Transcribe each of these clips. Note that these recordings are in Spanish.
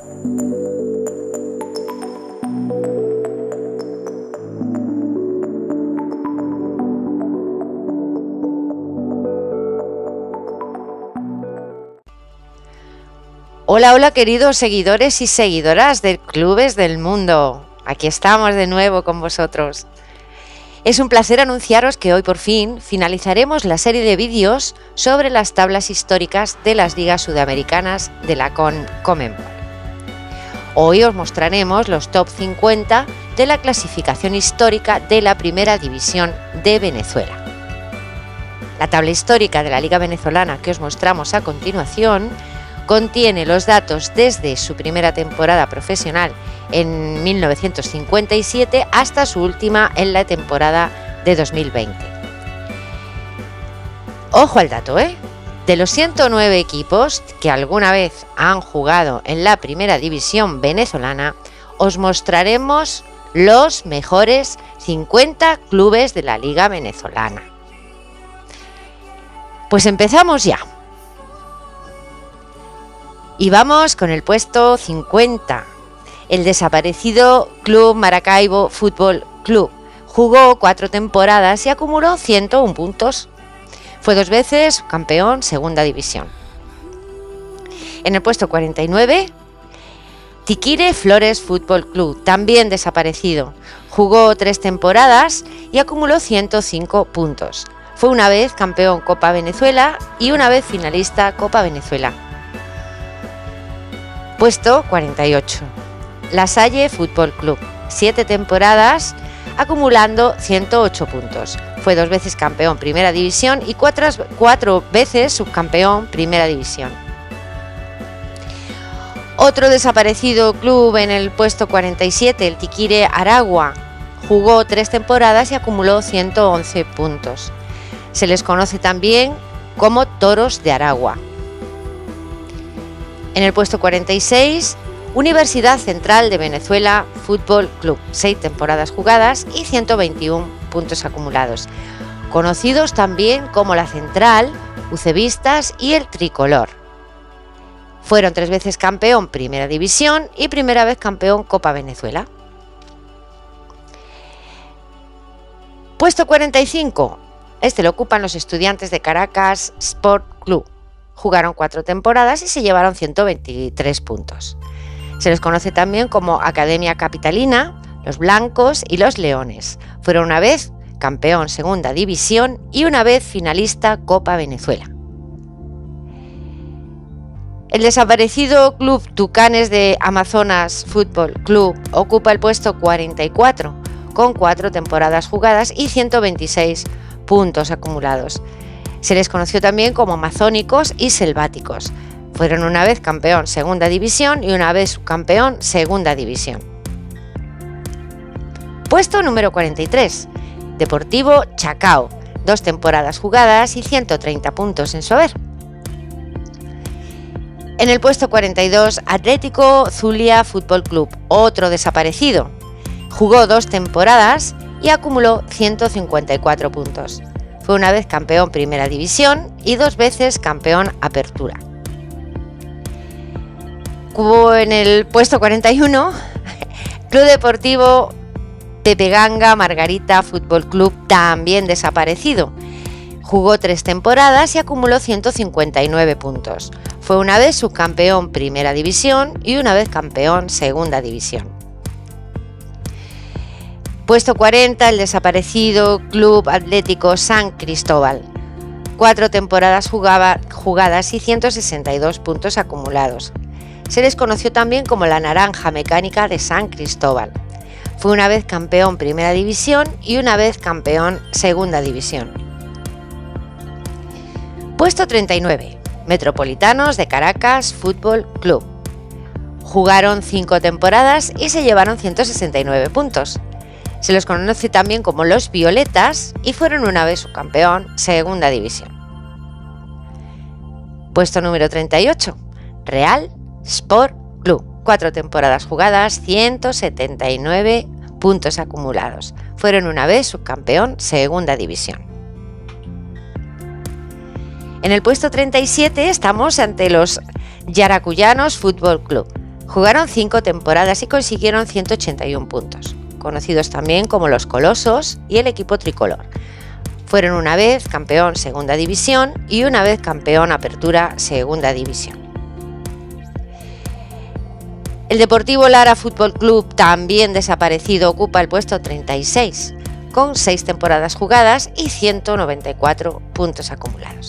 Hola, hola queridos seguidores y seguidoras de Clubes del Mundo. Aquí estamos de nuevo con vosotros. Es un placer anunciaros que hoy por fin finalizaremos la serie de vídeos sobre las tablas históricas de las ligas sudamericanas de la CONMEBOL. Hoy os mostraremos los top 50 de la clasificación histórica de la Primera División de Venezuela. La tabla histórica de la Liga Venezolana que os mostramos a continuación contiene los datos desde su primera temporada profesional en 1957 hasta su última en la temporada de 2020. Ojo al dato, de los 109 equipos que alguna vez han jugado en la Primera División venezolana, os mostraremos los mejores 50 clubes de la Liga Venezolana. Pues empezamos ya. Y vamos con el puesto 50, el desaparecido Club Maracaibo Fútbol Club. Jugó 4 temporadas y acumuló 101 puntos. Fue 2 veces campeón segunda división. En el puesto 49, Tiquire Flores Fútbol Club, también desaparecido. Jugó 3 temporadas y acumuló 105 puntos. Fue una vez campeón Copa Venezuela y una vez finalista Copa Venezuela. Puesto 48, La Salle Fútbol Club, 7 temporadas, acumulando 108 puntos. Fue 2 veces campeón Primera División y 4 veces subcampeón Primera División. Otro desaparecido club en el puesto 47, el Tiquire Aragua, jugó 3 temporadas y acumuló 111 puntos. Se les conoce también como Toros de Aragua. En el puesto 46, Universidad Central de Venezuela Fútbol Club, 6 temporadas jugadas y 121 puntos acumulados. Conocidos también como La Central, Ucevistas y el Tricolor. Fueron 3 veces campeón Primera División y primera vez campeón Copa Venezuela. Puesto 45, este lo ocupan los Estudiantes de Caracas Sport Club. Jugaron 4 temporadas y se llevaron 123 puntos. Se les conoce también como Academia Capitalina, los Blancos y los Leones. Fueron una vez campeón Segunda División y una vez finalista Copa Venezuela. El desaparecido Club Tucanes de Amazonas Fútbol Club ocupa el puesto 44, con 4 temporadas jugadas y 126 puntos acumulados. Se les conoció también como amazónicos y selváticos. Fueron una vez campeón Segunda División y una vez subcampeón Segunda División. Puesto número 43, Deportivo Chacao, 2 temporadas jugadas y 130 puntos en su haber. En el puesto 42, Atlético Zulia Fútbol Club, otro desaparecido. Jugó 2 temporadas y acumuló 154 puntos. Fue una vez campeón Primera División y 2 veces campeón Apertura. En el puesto 41, Club Deportivo Pepe Ganga Margarita Fútbol Club, también desaparecido. Jugó 3 temporadas y acumuló 159 puntos. Fue una vez subcampeón Primera División y una vez campeón Segunda División. Puesto 40, el desaparecido Club Atlético San Cristóbal. 4 temporadas jugadas y 162 puntos acumulados. Se les conoció también como la Naranja Mecánica de San Cristóbal. Fue una vez campeón Primera División y una vez campeón Segunda División. Puesto 39, Metropolitanos de Caracas Fútbol Club. Jugaron 5 temporadas y se llevaron 169 puntos. Se los conoce también como los Violetas y fueron una vez subcampeón Segunda División. Puesto número 38, Real Sport Club. 4 temporadas jugadas, 179 puntos acumulados. Fueron una vez subcampeón Segunda División. En el puesto 37 estamos ante los Yaracuyanos Fútbol Club. Jugaron 5 temporadas y consiguieron 181 puntos, conocidos también como los Colosos y el equipo tricolor. Fueron una vez campeón Segunda División y una vez campeón Apertura Segunda División. El Deportivo Lara Fútbol Club, también desaparecido, ocupa el puesto 36, con 6 temporadas jugadas y 194 puntos acumulados.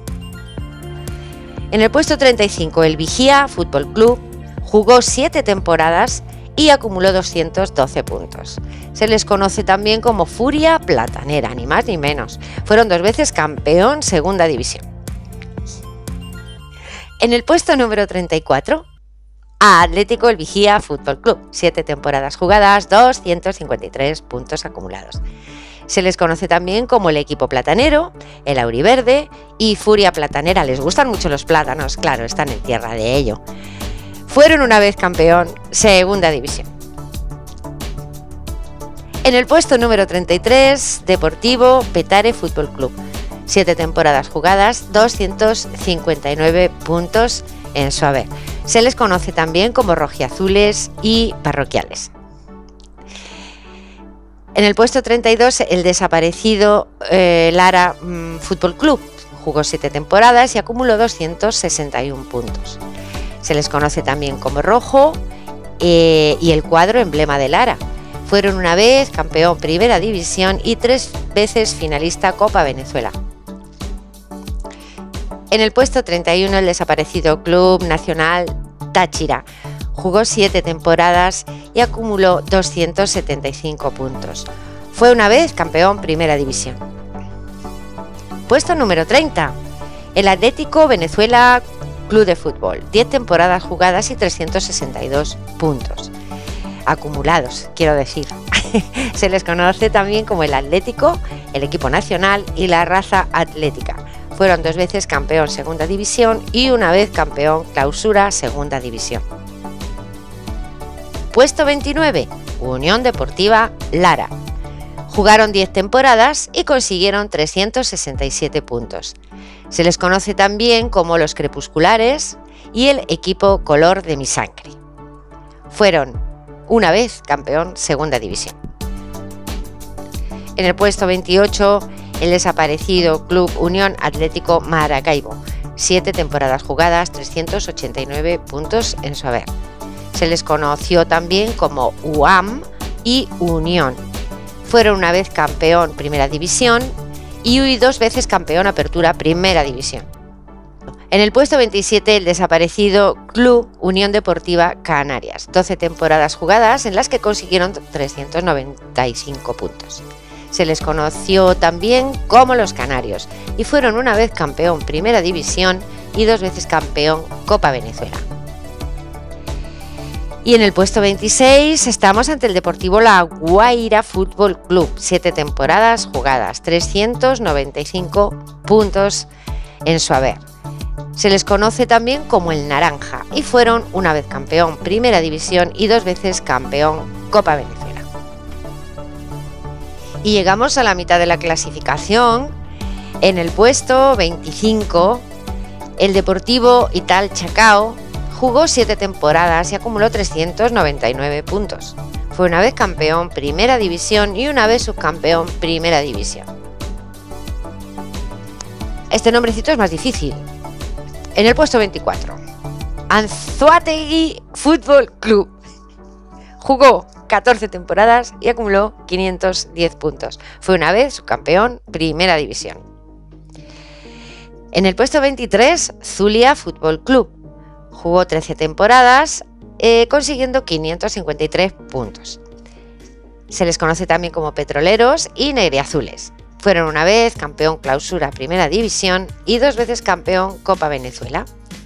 En el puesto 35, el Vigía Fútbol Club jugó 7 temporadas y acumuló 212 puntos. Se les conoce también como Furia Platanera, ni más ni menos. Fueron 2 veces campeón Segunda División. En el puesto número 34, Atlético El Vigía Fútbol Club, 7 temporadas jugadas, 253 puntos acumulados. Se les conoce también como el equipo platanero, el auriverde y Furia Platanera. Les gustan mucho los plátanos, claro, están en tierra de ello. Fueron una vez campeón Segunda División. En el puesto número 33, Deportivo Petare Fútbol Club, 7 temporadas jugadas, 259 puntos en su haber. Se les conoce también como rojiazules y parroquiales. En el puesto 32, el desaparecido Lara Fútbol Club jugó 7 temporadas y acumuló 261 puntos. Se les conoce también como rojo y el cuadro emblema de Lara. Fueron una vez campeón Primera División y 3 veces finalista Copa Venezuela. En el puesto 31, el desaparecido Club Nacional Táchira jugó 7 temporadas y acumuló 275 puntos. Fue una vez campeón Primera División. Puesto número 30, el Atlético Venezuela Club de Fútbol, 10 temporadas jugadas y 362 puntos acumulados, quiero decir. Se les conoce también como el Atlético, el equipo nacional y la raza atlética. Fueron 2 veces campeón Segunda División y una vez campeón Clausura Segunda División. Puesto 29, Unión Deportiva Lara. Jugaron 10 temporadas y consiguieron 367 puntos. Se les conoce también como los crepusculares y el equipo color de mi sangre. Fueron una vez campeón Segunda División. En el puesto 28, el desaparecido Club Unión Atlético Maracaibo, 7 temporadas jugadas, 389 puntos en su haber. Se les conoció también como UAM y Unión. Fueron una vez campeón Primera División y 2 veces campeón Apertura Primera División. En el puesto 27, el desaparecido Club Unión Deportiva Canarias, 12 temporadas jugadas en las que consiguieron 395 puntos. Se les conoció también como los Canarios y fueron una vez campeón Primera División y 2 veces campeón Copa Venezuela. Y en el puesto 26 estamos ante el Deportivo La Guaira Fútbol Club, 7 temporadas jugadas, 395 puntos en su haber. Se les conoce también como el Naranja y fueron una vez campeón Primera División y 2 veces campeón Copa Venezuela. Y llegamos a la mitad de la clasificación. En el puesto 25, el Deportivo Ital Chacao jugó 7 temporadas y acumuló 399 puntos. Fue una vez campeón Primera División y una vez subcampeón Primera División. Este nombrecito es más difícil. En el puesto 24, Anzoátegui Fútbol Club jugó 14 temporadas y acumuló 510 puntos. Fue una vez subcampeón Primera División. En el puesto 23, Zulia Fútbol Club jugó 13 temporadas, consiguiendo 553 puntos. Se les conoce también como petroleros y negriazules. Fueron una vez campeón Clausura Primera División y 2 veces campeón Copa Venezuela.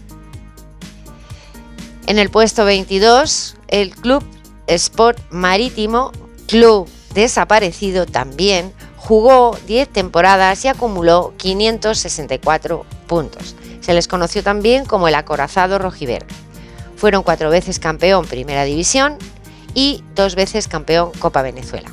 En el puesto 22, el Club Sport Marítimo, club desaparecido también, jugó 10 temporadas y acumuló 564 puntos. Se les conoció también como el acorazado rojiverde. Fueron 4 veces campeón Primera División y 2 veces campeón Copa Venezuela.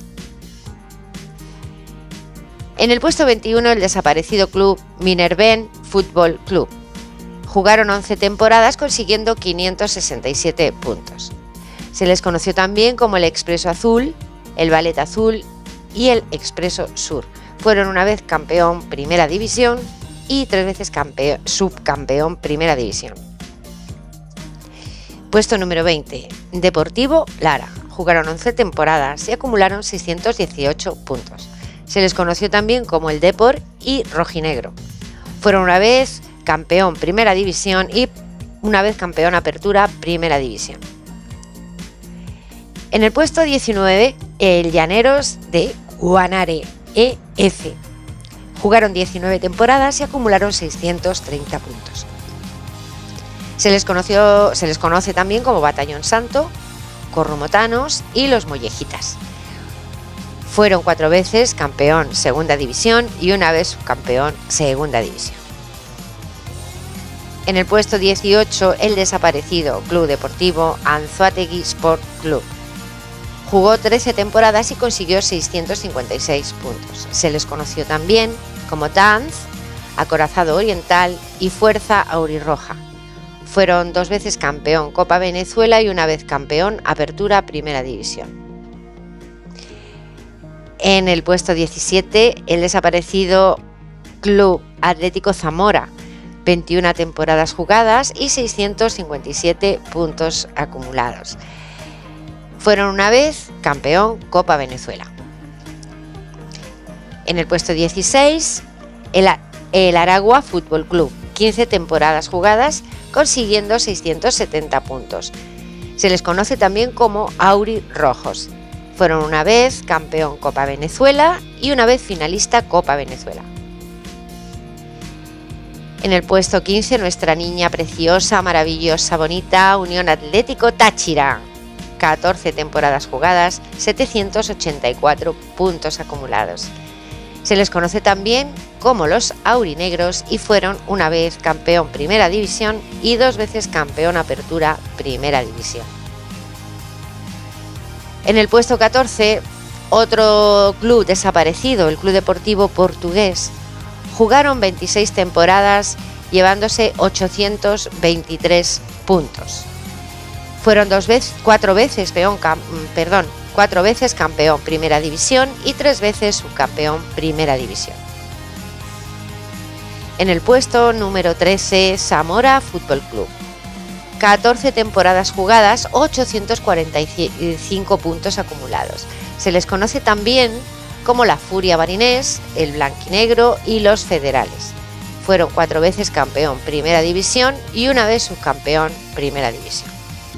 En el puesto 21, el desaparecido Club Minerven Fútbol Club. Jugaron 11 temporadas consiguiendo 567 puntos. Se les conoció también como el Expreso Azul, el Ballet Azul y el Expreso Sur. Fueron una vez campeón Primera División y 3 veces subcampeón Primera División. Puesto número 20. Deportivo Lara. Jugaron 11 temporadas y acumularon 618 puntos. Se les conoció también como el Depor y Rojinegro. Fueron una vez campeón Primera División y una vez campeón Apertura Primera División. En el puesto 19, el Llaneros de Guanare EF. Jugaron 19 temporadas y acumularon 630 puntos. Se les conoce también como Batallón Santo, Corromotanos y los Mollejitas. Fueron 4 veces campeón Segunda División y una vez subcampeón Segunda División. En el puesto 18, el desaparecido Club Deportivo Anzoátegui Sport Club. Jugó 13 temporadas y consiguió 656 puntos. Se les conoció también como Tanz, Acorazado Oriental y Fuerza Aurirroja. Fueron 2 veces campeón Copa Venezuela y una vez campeón Apertura Primera División. En el puesto 17, el desaparecido Club Atlético Zamora, 21 temporadas jugadas y 657 puntos acumulados. Fueron una vez campeón Copa Venezuela. En el puesto 16, el Aragua Fútbol Club, 15 temporadas jugadas, consiguiendo 670 puntos. Se les conoce también como Auri Rojos. Fueron una vez campeón Copa Venezuela y una vez finalista Copa Venezuela. En el puesto 15, nuestra niña preciosa, maravillosa, bonita, Unión Atlético Táchira. 14 temporadas jugadas, 784 puntos acumulados. Se les conoce también como los aurinegros y fueron una vez campeón Primera División y 2 veces campeón Apertura Primera División. En el puesto 14, otro club desaparecido, el Club Deportivo Portugués. Jugaron 26 temporadas llevándose 823 puntos. Fueron 4 veces campeón Primera División y 3 veces subcampeón Primera División. En el puesto número 13, Zamora Fútbol Club. 14 temporadas jugadas, 845 puntos acumulados. Se les conoce también como la Furia Marinés, el Blanquinegro y los Federales. Fueron 4 veces campeón Primera División y una vez subcampeón Primera División.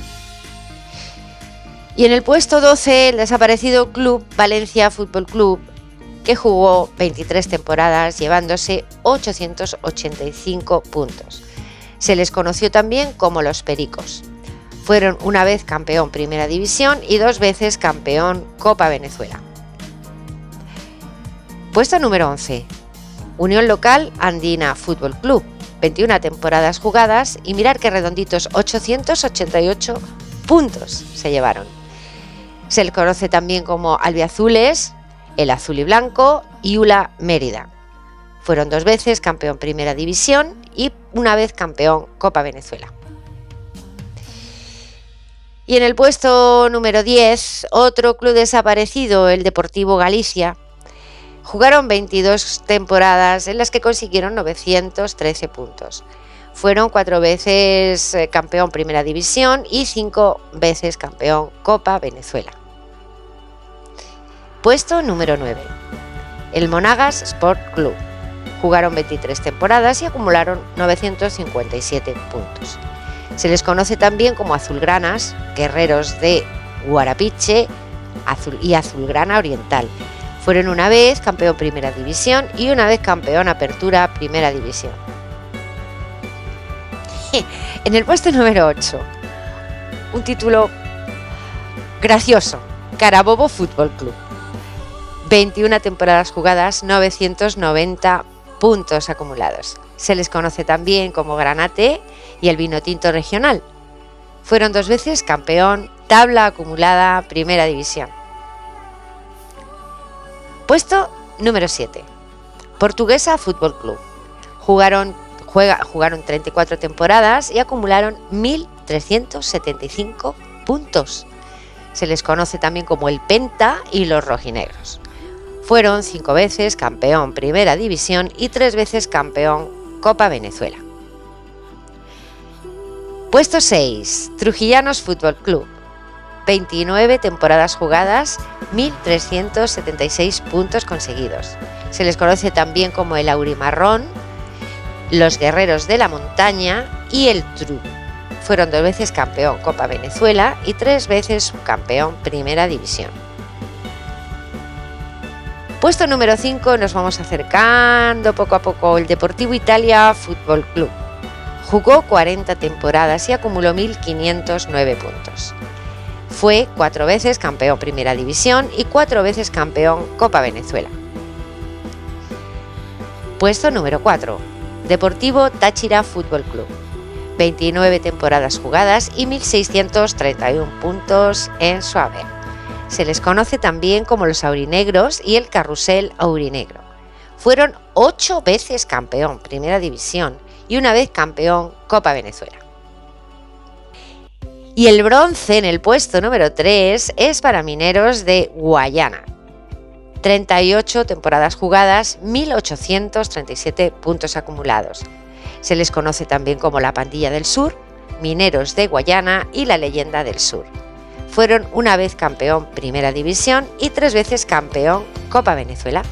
Y en el puesto 12, el desaparecido Club Valencia Fútbol Club, que jugó 23 temporadas llevándose 885 puntos. Se les conoció también como los Pericos. Fueron una vez campeón Primera División y 2 veces campeón Copa Venezuela. Puesto número 11. Unión Local Andina Fútbol Club. 21 temporadas jugadas y mirar qué redonditos, 888 puntos se llevaron. Se les conoce también como albiazules, el azul y blanco y Ula Mérida. Fueron 2 veces campeón Primera División y una vez campeón Copa Venezuela. Y en el puesto número 10, otro club desaparecido, el Deportivo Galicia. Jugaron 22 temporadas en las que consiguieron 913 puntos. Fueron 4 veces campeón Primera División y 5 veces campeón Copa Venezuela. Puesto número 9. El Monagas Sport Club. Jugaron 23 temporadas y acumularon 957 puntos. Se les conoce también como azulgranas, guerreros de Guarapiche y Azulgrana Oriental. Fueron una vez campeón Primera División y una vez campeón Apertura Primera División. En el puesto número 8, un título gracioso, Carabobo Fútbol Club. 21 temporadas jugadas, 990 puntos acumulados. Se les conoce también como Granate y el Vinotinto Regional. Fueron 2 veces campeón, tabla acumulada, Primera División. Puesto número 7. Portuguesa Fútbol Club. Jugaron 34 temporadas y acumularon 1.375 puntos. Se les conoce también como el Penta y los rojinegros. Fueron 5 veces campeón Primera División y 3 veces campeón Copa Venezuela. Puesto 6. Trujillanos Fútbol Club. 29 temporadas jugadas, 1.376 puntos conseguidos. Se les conoce también como el Aurimarrón, los Guerreros de la Montaña y el Tru. Fueron 2 veces campeón Copa Venezuela y 3 veces subcampeón Primera División. Puesto número 5, nos vamos acercando poco a poco, el Deportivo Italia Fútbol Club. Jugó 40 temporadas y acumuló 1.509 puntos. Fue 4 veces campeón Primera División y 4 veces campeón Copa Venezuela. Puesto número 4. Deportivo Táchira Fútbol Club. 29 temporadas jugadas y 1.631 puntos en su haber. Se les conoce también como los aurinegros y el carrusel aurinegro. Fueron 8 veces campeón Primera División y 1 vez campeón Copa Venezuela. Y el bronce en el puesto número 3 es para Mineros de Guayana. 38 temporadas jugadas, 1.837 puntos acumulados. Se les conoce también como la Pandilla del Sur, Mineros de Guayana y la Leyenda del Sur. Fueron 1 vez campeón Primera División y 3 veces campeón Copa Venezuela.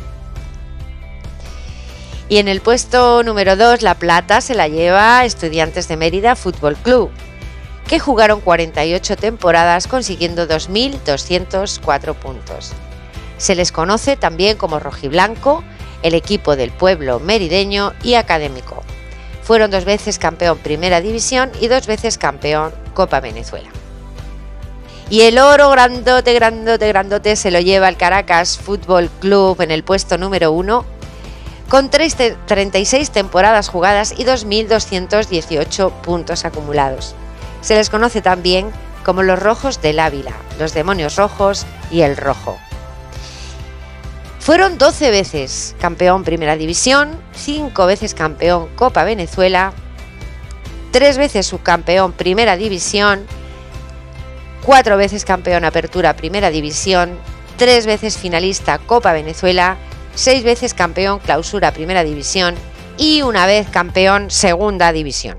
Y en el puesto número 2, la plata se la lleva Estudiantes de Mérida Fútbol Club, que jugaron 48 temporadas consiguiendo 2.204 puntos. Se les conoce también como rojiblanco, el equipo del pueblo merideño y académico. Fueron 2 veces campeón Primera División y 2 veces campeón Copa Venezuela. Y el oro grandote, grandote, grandote se lo lleva el Caracas Fútbol Club en el puesto número 1, con 36 temporadas jugadas y 2.218 puntos acumulados. Se les conoce también como los Rojos del Ávila, los Demonios Rojos y el Rojo. Fueron 12 veces campeón Primera División, 5 veces campeón Copa Venezuela, 3 veces subcampeón Primera División, 4 veces campeón Apertura Primera División, 3 veces finalista Copa Venezuela, 6 veces campeón Clausura Primera División y 1 vez campeón Segunda División.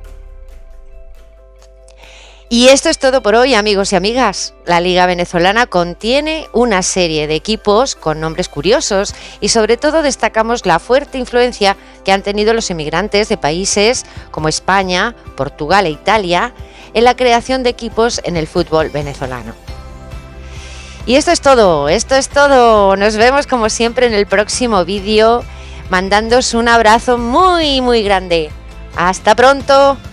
Y esto es todo por hoy, amigos y amigas. La Liga Venezolana contiene una serie de equipos con nombres curiosos y sobre todo destacamos la fuerte influencia que han tenido los emigrantes de países como España, Portugal e Italia en la creación de equipos en el fútbol venezolano. Y esto es todo, Nos vemos como siempre en el próximo vídeo, mandándoos un abrazo muy, muy grande. ¡Hasta pronto!